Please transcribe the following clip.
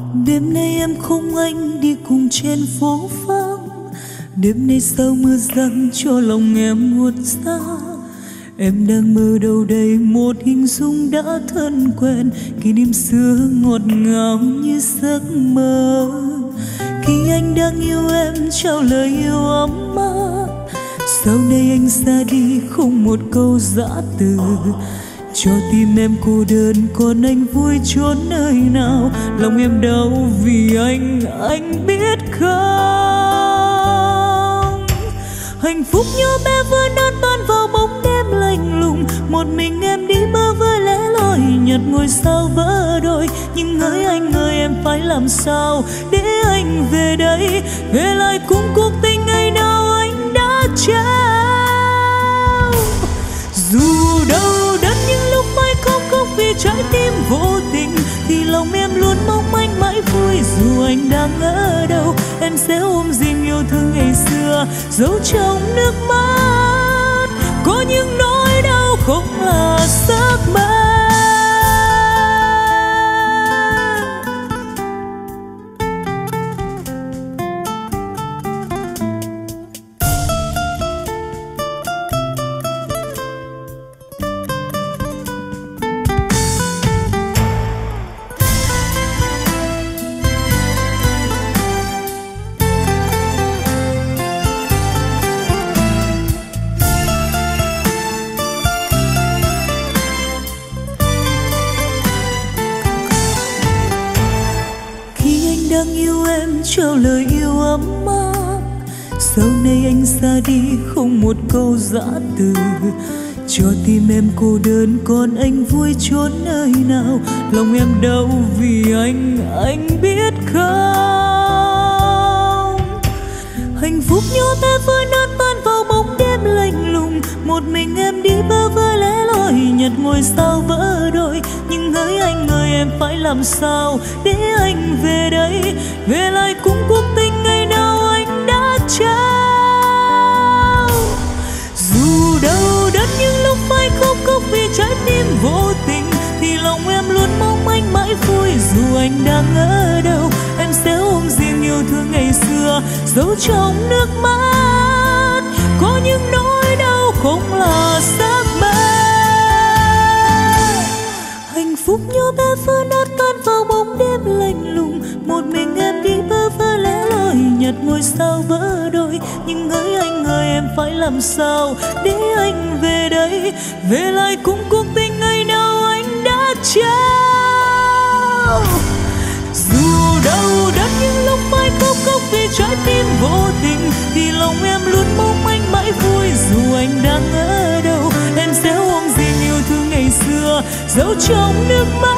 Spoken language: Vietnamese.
Đêm nay em không anh đi cùng trên phố vắng, đêm nay sao mưa giăng cho lòng em buốt giá. Em đang mơ đâu đây một hình dung đã thân quen, kỷ niệm xưa ngọt ngào như giấc mơ. Khi anh đang yêu em trao lời yêu ấm áp, sau đây anh ra đi không một câu giã từ. Cho tim em cô đơn còn anh vui chốn nơi nào, lòng em đau vì anh biết không. Hạnh phúc như bé vừa nát tan vào bóng đêm lạnh lùng, một mình em đi bơ vơ lẻ loi, nhặt ngôi sao vỡ đôi. Nhưng hỡi anh ơi em phải làm sao để anh về đây, về lại cùng cuộc tình ngày nào anh đã trao. Dù đâu đất những lúc phải khóc khóc vì trái tim vô tình, thì lòng em luôn mong manh mãi vui. Dù anh đang ở đâu em sẽ ôm gìn yêu thương ngày xưa, giấu trong nước mắt có những nỗi đau không là giấc mơ. Trao lời yêu ấm áp, sau này anh ra đi không một câu giã từ. Cho tim em cô đơn còn anh vui chốn nơi nào, lòng em đau vì anh biết không. Hạnh phúc nhỏ bé vỡ nát tan vào bóng đêm lạnh lùng, một mình em đi bơ vơ lẻ loi, nhặt ngôi sao vỡ đôi. Nhưng hỡi anh ơi em phải làm sao để anh về đây, về lại cùng cuộc tình ngày nào anh đã trao. Dù đâu đất những lúc phải khóc khóc vì trái tim vô tình, thì lòng em luôn mong anh mãi vui. Dù anh đang ở đâu em sẽ ôm gìn yêu thương ngày xưa, giấu trong nước mắt có những nỗi đau không là giấc mơ. Hạnh phúc nhỏ bé vỡ nát tan vào bóng đêm lạnh lùng, một mình em đi bơ vơ lẻ loi, nhặt ngôi sao vỡ đôi. Nhưng hỡi anh ơi em phải làm sao để anh về đây, về lại cùng cuộc tình ngày nào anh đã trao. Dù đâu đất những lúc phải khóc khóc vì trái tim vô tình, thì lòng em luôn mong anh mãi vui. Dù anh đang ở đâu em sẽ ôm gìn yêu thương ngày xưa, giấu trong nước mắt